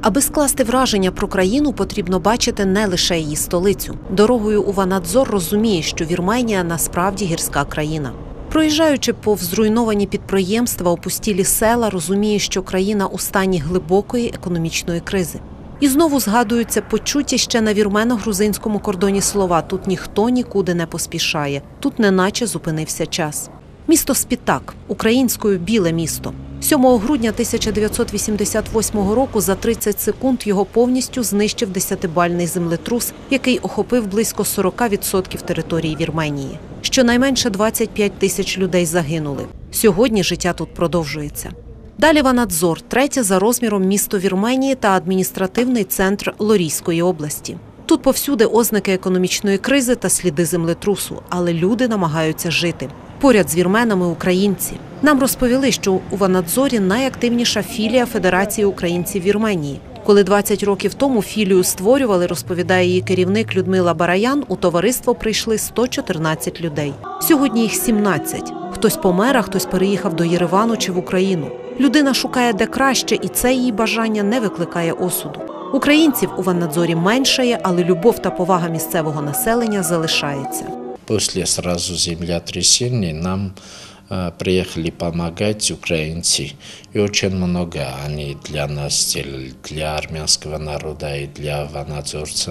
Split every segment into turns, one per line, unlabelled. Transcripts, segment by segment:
Аби скласти враження про країну, потрібно бачити не лише її столицю. Дорогою у Ванадзор розумієш, що Вірменія насправді гірська країна. Проїжджаючи повз зруйновані підприємства, опустілі села, розумієш, що країна у стані глибокої економічної кризи. І знову згадуються почуті ще на вірмено-грузинському кордоні слова «тут ніхто нікуди не поспішає, тут неначе зупинився час». Місто Спітак, українською «біле місто». 7 грудня 1988 року за 30 секунд його повністю знищив 10-бальний землетрус, який охопив близько 40% території Вірменії. Щонайменше 25 тисяч людей загинули. Сьогодні життя тут продовжується. Далі Ванадзор – третє за розміром місто Вірменії та адміністративний центр Лорійської області. Тут повсюди ознаки економічної кризи та сліди землетрусу, але люди намагаються жити. Поряд з вірменами – українці. Нам розповіли, що у Ванадзорі найактивніша філія Федерації українців Вірменії. Коли 20 років тому філію створювали, розповідає її керівник Людмила Бараян, у товариство прийшли 114 людей. Сьогодні їх 17. Хтось помер, а хтось переїхав до Єревану чи в Україну. Людина шукає де краще, і це її бажання не викликає осуду. Українців у Ванадзорі меншає, але любов та повага місцевого населення залишається.
После сразу землетрясения нам приехали помогать украинцы. И очень много они для нас сделали, для армянского народа и для ванадзорцев.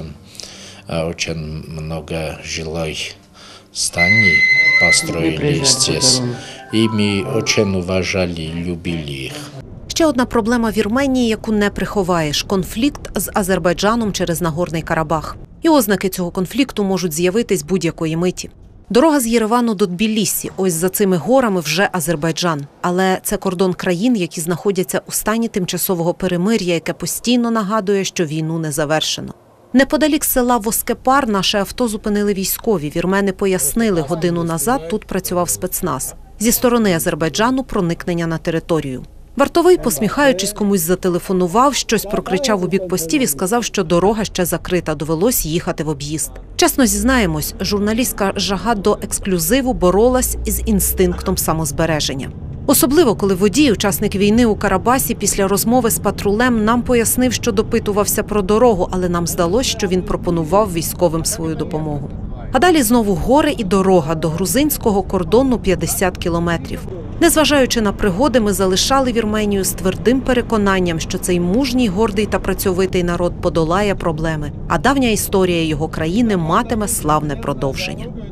Очень много жилой зданий построили здесь. И мы очень уважали и любили их.
Ще одна проблема Вірменії, яку не приховаєш – конфлікт з Азербайджаном через Нагорний Карабах. І ознаки цього конфлікту можуть з'явитись будь-якої миті. Дорога з Єревану до Тбілісі, ось за цими горами вже Азербайджан. Але це кордон країн, які знаходяться у стані тимчасового перемир'я, яке постійно нагадує, що війну не завершено. Неподалік села Воскепар наше авто зупинили військові. Вірмени пояснили, годину назад тут працював спецназ. Зі сторони Азербайджану проникнення на територію. Вартовий, посміхаючись, комусь зателефонував, щось прокричав у бік постів і сказав, що дорога ще закрита, довелось їхати в об'їзд. Чесно зізнаємось, журналістська жага до ексклюзиву боролась із інстинктом самозбереження. Особливо, коли водій, учасник війни у Карабасі, після розмови з патрулем нам пояснив, що допитувався про дорогу, але нам здалось, що він пропонував військовим свою допомогу. А далі знову гори і дорога до грузинського кордону 50 кілометрів. Незважаючи на пригоди, ми залишали Вірменію з твердим переконанням, що цей мужній, гордий та працьовитий народ подолає проблеми, а давня історія його країни матиме славне продовження.